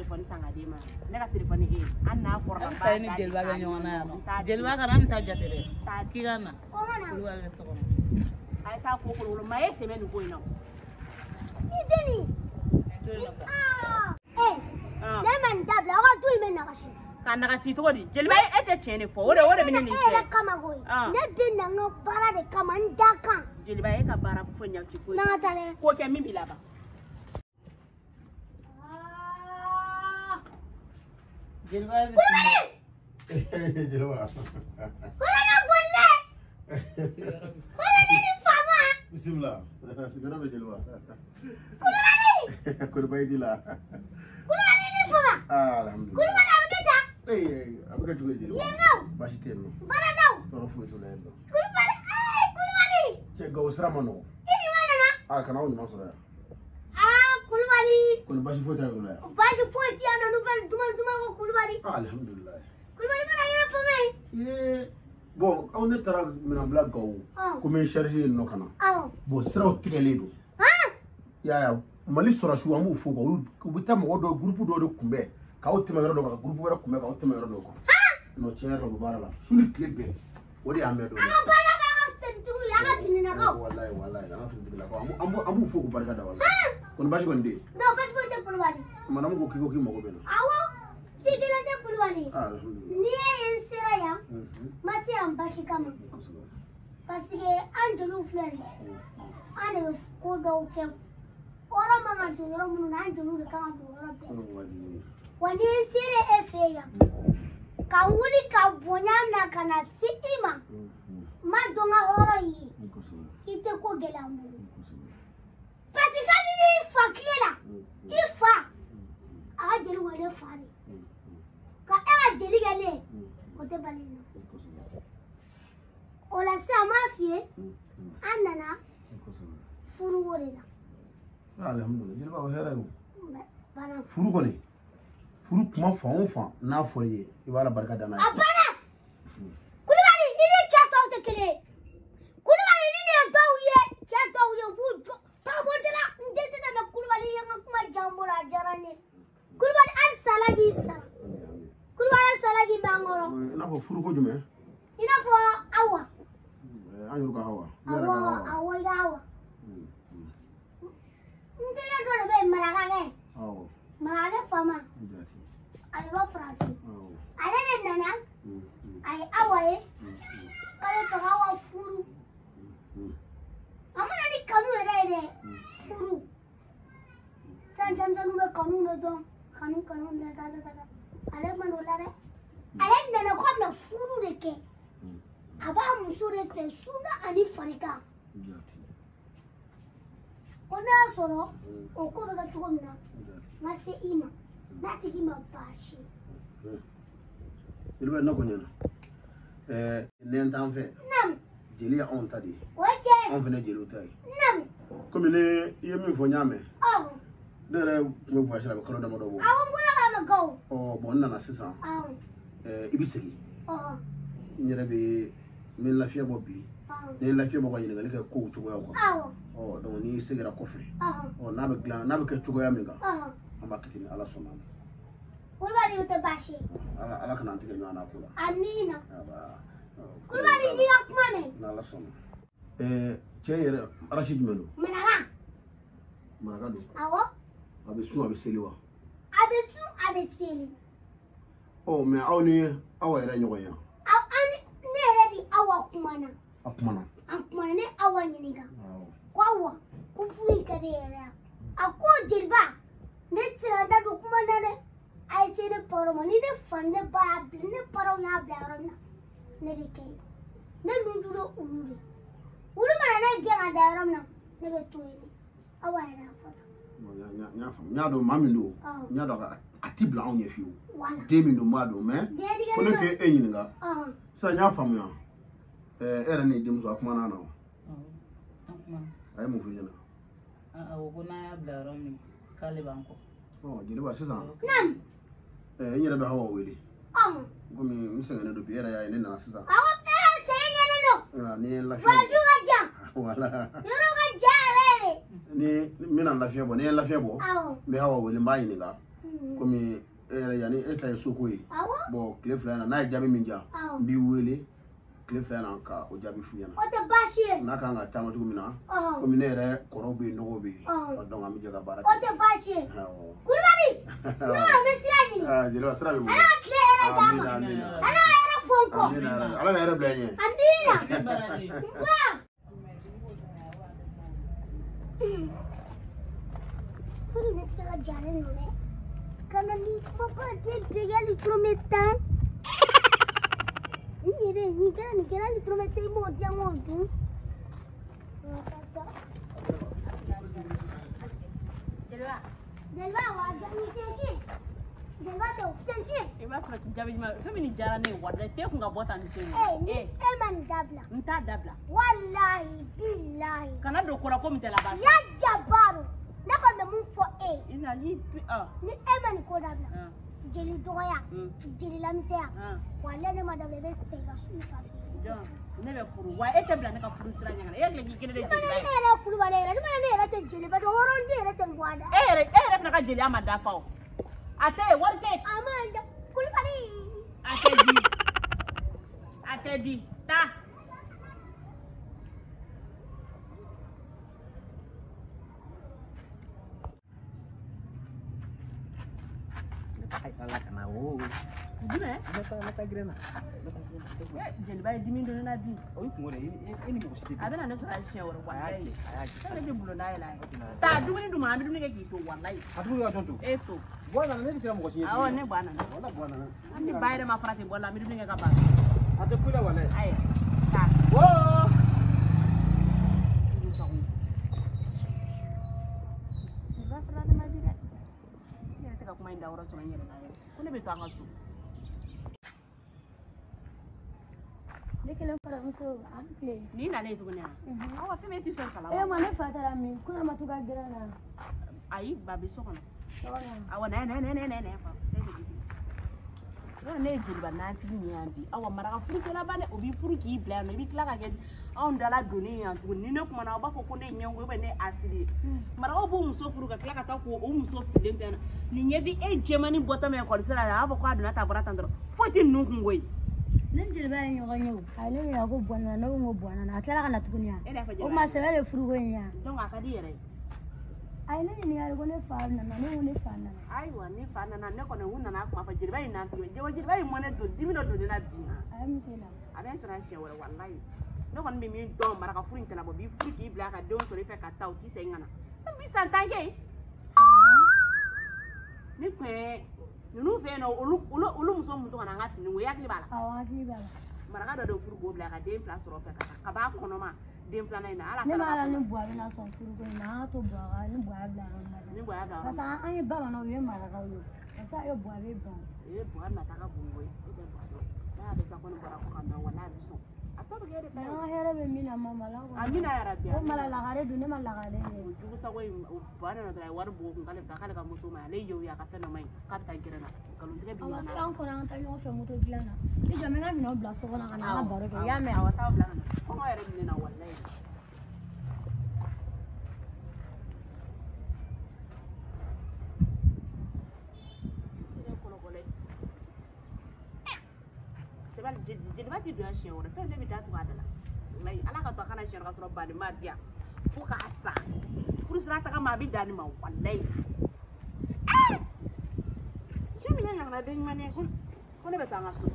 téléphone sanga de ma ne ka téléphone e an na ko ra ba ni jelba ga nyona ya jelba ga nan ta jatere ta kirana kulwa le soko ay ta ko ko ma e semaine ko ina ideni ne man dabla wa tu men na kashi kan na kasi to di jelba e te chene fo wore bini ni e kama goy ne bin na ngo bara de kama ndaka jelba e ka bara fo nya ci fo na tale ko ke mi bilaba jelba jelba wala golle wala ni fama bismillah sigara be jelba kulani kurbaydila kulani ni fama alhamdulillah kulani abagata abaga jugo jelba yengaw bashi tenno bara daw toro fu to lendo kulani che go sramano ibi mana kana woni masora kulani kun bashi fo tayo la bashi fo ti ana nouvelle duma ko kulani alhamdulillah kulani mana yana fama bon on est tara mina black go ko men charger no kana bon sira o tigele do ya mali sora shu amu fo ko bita mo do groupe do kumbe ka o tema do ka groupe wala kumbe ka o tema do ko no cher do barala suni tigebe wodi amedo wallahi ana fi digla ko amu fo ko barka da wala kon bashi gonde do bashi ko te kulwani manam ko kiko ki mo ko beno awo tigila te kulwani alhamdulillah ni en sira ya masi am bashi kama parce que anjulu fleur ane ko do ke ora mama to ora mun anjulu de kan to ora pe wani sire efe ya ka wuli ka bonya na kana sitima ma donga horo yi ite ko gelambu parce que ni faklela ifa a jeli wale fani ka a jeli gale ko te balina ola sama fie anana furu wore la alhamdulillah jelba o hera yo bana furu ko ne furu kuma fa na foriye ibala barka da na abana kulubali ni chato te kele kulubali ni dawye chato yo bujo tabodela ndete na kulubali yanga kuma jambura jarane kulubali al salagi sa kulubali al salagi bangoro na fo furu ko jume ina fo awa anyuru ka hawa awa ndele do be maragale maragale fama ay wa france ale ne nana ay awaye ale to hawa furu amana ni kanu ere furu santam sanu be kanu no do kanu ne da ale manola re ale nana ko na furu de ke aba musure fe suna ani farika ona soro o ko be ga tukomna mase ima nati kima bashi jelba na ko nyana nen tan fe nam jeli ya on tadi oje on fene jeli tay nam comme ne yemi fo nyame dere mo bashi la ko do mo do bo awon gona ma go bon nana sisan ibisegi nyere be min lafiya bo bi ne lafiya bo ko nyene gal ka ko chugo ya ko donc ni segira ko fe na be glan na be ka chugo ya mi ga amba kitini ala sonna kulbali uta bashi ala kana antige nyana kula amina kulbali ni akmane na ala sonna cheyere rashid melo maraga do awo abe seliwa abe seli mais awni awa ira nyogo ya ani nere di awa kumana akumana ne awa nyiniga kwawa kufuni kadere ako jilba ne tsira da kumana ne ai sai ne poro ni ne fanne ba ne poro ya blarona ne bike ne nujuro ulu mana ne gena da romna ne be toyini awa ira fata nya fam nya do mamindo nya do atibla on ye fiu demi no mado mais fone ke enyinga sa nya fam ya era ni dimso akuma na ay mo fujena o gona bla romi kale banko jeli ba sisa nam nyere be hawa wele gomi misengene do biera ya ene na sisa awo senyele no ni la fi waju gaja wala yoro gaja lele ni mina la fi bo ni la fi bo me hawa wele mbayi ni ga komi yani e ta soko yi bon kile fila na n'a jaabi min ja n b'i wele kile fila na ka o jaabi f'i ɲɛna o tɛ baasi ye n'a kan ka taama cogo min na komi ne yɛrɛ kɔrɔw bɛ yen nɔgɔw bɛ yen donc an bɛ jɛ ka baara kɛ o tɛ baasi ye Kulibali ne yɛrɛ bɛ sira ɲini jeliba sira bɛ bolo ala ka tile hɛrɛ d'a ma ala ka hɛrɛ fɔ n kɔ ala ka hɛrɛ bila n ɲɛ amina ba furu ne tigɛ ka jalen don dɛ kana ni papa tɛ bɛgɛ litromètre ini deh, ni kira litromètre i m'o diya n k'o dun Jeliba wa jaabi tɛ Jeliba tɛ o tɛ I b'a sɔrɔ jaabi ɲuman fɛn min ni diyara ne ye walahi t'e kun ka bɔ tan ni sen ni e ma nin dabila n t'a dabila wallahi billahi kana don ko la ko min tɛ laban ya jabaru ne kɔni bɛ mun fɔ e i na ni ni e ma nin ko dabila jeli dɔgɔya jeli lamisɛnya wallahi ne ma dabila i bɛ segin ka su fa ne bɛ furu wa e tɛ bila ne ka furu sira ɲagana e hakili k'i kelen de jeli ne yɛrɛ ye Kulibali yɛrɛ ne yɛrɛ tɛ jeli parce que hɔrɔnden yɛrɛ tɛ nin bɔ a da e yɛrɛ fana ka jeliya ma dafa o a tɛ yen wari tɛ yen a ma da Kulibali a tɛ di taa ala kana o jumɛn ne ta girin na jeliba ye dimi don ne na bi o ye kungo de e ni mɔgɔ si tɛ a bɛna ne sɔrɔ a ye siɲɛ wɛrɛ walayi a y'a fɛn bɛ bulon da yɛlɛ taa dumuni dun ma an bɛ dumuni kɛ k'i to walayi a dumuni ka jɔn to e to bɔ nana ne tɛ se ka mɔgɔ si ye awɔ ne ba nana wala bɔ nana ni ba yɛrɛ ma fara ten bɔ la an bɛ dumuni kɛ ka ban a tɛ kuyi la wala ayi taa jeliba fara ne ma di dɛ n yɛrɛ tɛ ka kuma in da yɔrɔ sɔrɔ n yɛrɛ la yɛrɛ ko ne bɛ to an ka so ne kelen faramuso an tile ni nalen tuguni a awɔ fɛn min e tɛ sɔn kalan e ma ne fa taara min kuna ma to ka gɛrɛ na ayi ba bɛ so kɔnɔ sɔgɔma awɔ nɛ fa se de bi yɔrɔ ne ye jeliba nantigi nin yan bi awɔ maraka furukɛla ba dɛ o b'i furu k'i bila yan nɔ i bɛ tila ka kɛ anw dala donni yan tuguni ni ne kumana aw b'a fɔ ko ne ye ɲɛngo ne ye asiri ye marakaw b'o muso furu ka tila ka taa k'o muso filen tɛ na nin ɲɛ bi e jɛmani bɔtɔ min ekɔliso la a b'a fɔ k'a donna ta bɔra tan dɔrɔn foyi tɛ ninnu kun koyi ne jeliba ye ɲɔgɔn ye o a ne yɛrɛ ko bɔnna ne ko n ko bɔnna a tilala ka na tuguni yan o kuma sɛbɛ de furuko in yan donc a ka di yɛrɛ ye a ye ne ɲininkali ko ne fa nana ne ko ne fa nana ayiwa ne fa nana ne kɔni u nana a kuma fɔ jeliba in nantigi jeliba in mɔnɛ don dimi dɔ don ne la bi a ye mun k'e la a bɛ n sɔrɔ yan siɲɛ wɛrɛ walayi ne kɔni bɛ min dɔn maraka furu in tɛna bɔ b'i furu k'i bila ka denw sɔrɔ i fɛ ka taa o t'i segin ka na ne bi san tan kɛ ni tun ye ninnu fɛ yen nɔ olu muso mun to ka na an ka fini ko i hakili b'a la awɔ hakili b'a la maraka dɔ de furu k'o bila ka den fila sɔrɔ fɛ ka b'a kɔnɔma den filanan in na ala ne b'a la ni buwa bɛna sɔn furuko in na an ka to buwa kan ni buwa bila yɔrɔ min na ni buwa bila parce que an ye bamananw ye marakaw ye parce que a ye buwa bɛ ban buwa nata ka bon koyi e tɛ buwa dɔn n'a y'a bɛ sa ko ne bɔra ko ka na wala a bɛ sɔn a tɔ bɛ kɛ de ta ye an ka hɛrɛ bɛ min na mama la amina yarabi ko mala lagare don ne ma lagare ye o jugu sago in buwa nana dɔrɔn a ye wari bɔ kun k'ale bɛ taa k'ale ka moto ma ale ye o ye a ka fɛn dɔ ma ɲi k'a bɛ taa gɛrɛ na nkalontigɛ bi a ma se an kɔnɔ an ka taa ɲɔgɔn fɛ moto dilan na i jɔ n bɛ n ka minɛnw bila so kɔnɔ ka na an ka baro kɛ i y'a mɛn awɔ taa bila ka na kɔngɔ yɛrɛ bɛ ne na walayi jeliba ti don siɲɛ wɛrɛ fɛn bɛɛ bɛ datugu a da la walayi ala ka to a kana siɲɛ ka sɔrɔ bani ma diya fo k'a sa furu sira taga ma a bɛ dan nin ma walayi jɔn min ye ɲagana den ɲuman ye ko ne bɛ taa an ka so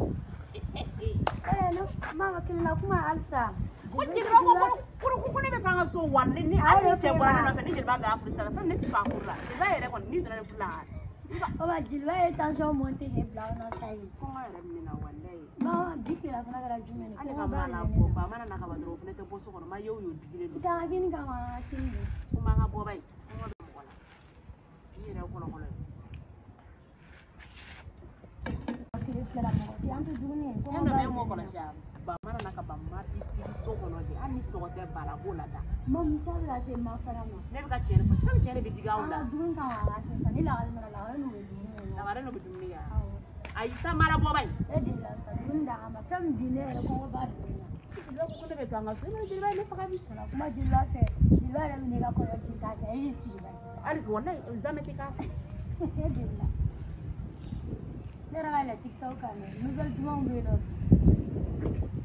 mama kɛmɛla kuma halisa ko jeliba ko ne bɛ taa an ka so walayi ni hali ni cɛ bɔra ne nɔfɛ ni jeliba bɛ a furu sira fɛn ne ti sɔn a furu la jeliba yɛrɛ kɔni ni donna ne furu la Oba jeliba ye tension monter ne bila na sai. Kɔngɔ yɛrɛ bɛ ne na walayi. Mama bi kila fana kɛra jumɛn ye? Hali ka mana na bɔ ba mana na ka ban dɔrɔn o fana tɛ bɔ so kɔnɔ ma y'o digilen don. Taa kini kama kini. Ko ma ka bɔ ba ye. Kɔngɔ bɛ mɔgɔ la. Ni yɛrɛ kɔlɔkɔlɔ ye. Kile fila mɔgɔ ti an tɛ dumuni ye. Kɔngɔ bɛ mɔgɔ kɔlɔsi a ba mana na ka ban ma bi so kɔnɔ de hali ni sunɔgɔ tɛ ba la b'o la da. Mamu ta bɛ se ma fara ma. Ne bɛ ka tiɲɛ de fɔ fɛn tiɲɛ de bɛ digi aw la. Dumuni kama a kɛ sa ni lagali mana lagali n'o ye dumuni ye. Lagali n'o bɛ dumuni kɛ. Ayi sa mara bɔ ba ye. E de la sa dumuni d'a ma fɛn min bi ne yɛrɛ kɔngɔ b'a dumuni na. Jeliba ko ne bɛ to an ka so ne jeliba ye ne faga bi. Kana kuma jeliba fɛ jeliba yɛrɛ bɛ ne ka kɔɲɔ ji ta kɛ e y'i sigi ba. Hali walayi zamɛ tɛ k'a fɛ. Ne yɛrɛ ka la tiktok kan dɛ nouvelle dumanw bɛ yen nɔ